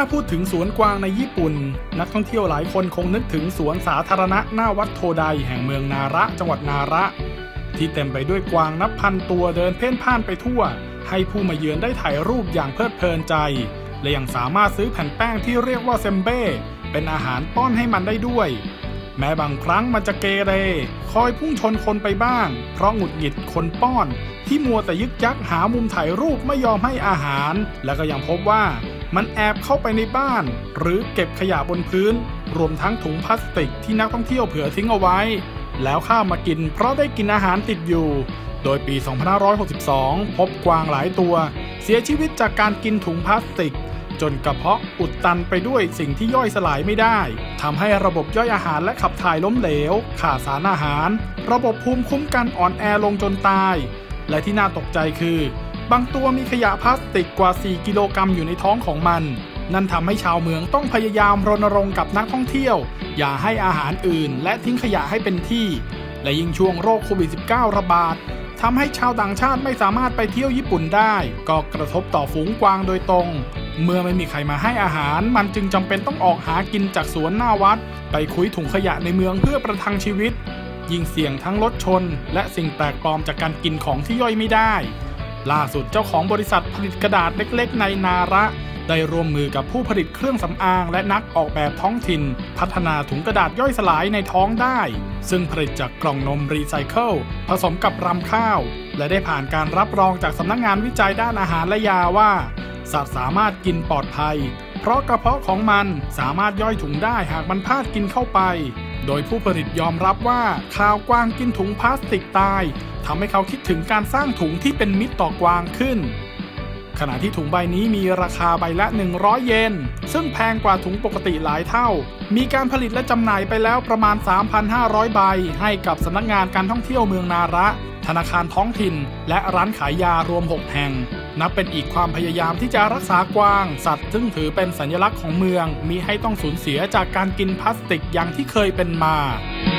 พูดถึงสวนกวางในญี่ปุ่นนักท่องเที่ยวหลายคนคงนึกถึงสวนสาธารณะหน้าวัดโทไดแห่งเมืองนาระจังหวัดนาระที่เต็มไปด้วยกวางนับพันตัวเดินเพ่นพ่านไปทั่วให้ผู้มาเยือนได้ถ่ายรูปอย่างเพลิดเพลินใจและยังสามารถซื้อแผ่นแป้งที่เรียกว่าเซมเบ้เป็นอาหารป้อนให้มันได้ด้วยแม้บางครั้งมันจะเกเรคอยพุ่งชนคนไปบ้างเพราะหงุดหงิดคนป้อนที่มัวแต่ยึกยักหามุมถ่ายรูปไม่ยอมให้อาหารและก็ยังพบว่ามันแอบเข้าไปในบ้านหรือเก็บขยะบนพื้นรวมทั้งถุงพลาสติกที่นักท่องเที่ยวเผื่อทิ้งเอาไว้แล้วข้ามมากินเพราะได้กินอาหารติดอยู่โดยปี 2562 พบกวางหลายตัวเสียชีวิตจากการกินถุงพลาสติกจนกระเพาะอุดตันไปด้วยสิ่งที่ย่อยสลายไม่ได้ทำให้ระบบย่อยอาหารและขับถ่ายล้มเหลวขาดสารอาหารระบบภูมิคุ้มกันอ่อนแอลงจนตายและที่น่าตกใจคือบางตัวมีขยะพลาสติกกว่า 4 กิโลกรัมอยู่ในท้องของมันนั่นทำให้ชาวเมืองต้องพยายามรณรงค์กับนักท่องเที่ยวอย่าให้อาหารอื่นและทิ้งขยะให้เป็นที่และยิ่งช่วงโรคโควิด -19 ระบาดทำให้ชาวต่างชาติไม่สามารถไปเที่ยวญี่ปุ่นได้ก็กระทบต่อฝูงกวางโดยตรงเมื่อไม่มีใครมาให้อาหารมันจึงจำเป็นต้องออกหากินจากสวนหน้าวัดไปคุ้ยถุงขยะในเมืองเพื่อประทังชีวิตยิ่งเสี่ยงทั้งรถชนและสิ่งแปลกปลอมจากการกินของที่ย่อยไม่ได้ล่าสุดเจ้าของบริษัทผลิตกระดาษเล็กๆในนาระได้ร่วมมือกับผู้ผลิตเครื่องสำอางและนักออกแบบท้องถิ่นพัฒนาถุงกระดาษย่อยสลายในท้องได้ซึ่งผลิตจากกล่องนมรีไซเคิลผสมกับรำข้าวและได้ผ่านการรับรองจากสำนักงานวิจัยด้านอาหารและยาว่าสัตว์สามารถกินปลอดภัยเพราะกระเพาะของมันสามารถย่อยถุงได้หากมันพลาดกินเข้าไปโดยผู้ผลิตยอมรับว่าข่าวกวางกินถุงพลาสติกตายทำให้เขาคิดถึงการสร้างถุงที่เป็นมิตรต่อกวางขึ้นขณะที่ถุงใบนี้มีราคาใบละ100 เยนซึ่งแพงกว่าถุงปกติหลายเท่ามีการผลิตและจำหน่ายไปแล้วประมาณ 3,500 ใบให้กับสำนักงานการท่องเที่ยวเมืองนาระธนาคารท้องถิ่นและร้านขายยารวม6แห่งนับเป็นอีกความพยายามที่จะรักษากวางสัตว์ซึ่งถือเป็นสัญลักษณ์ของเมืองมิให้ต้องสูญเสียจากการกินพลาสติกอย่างที่เคยเป็นมา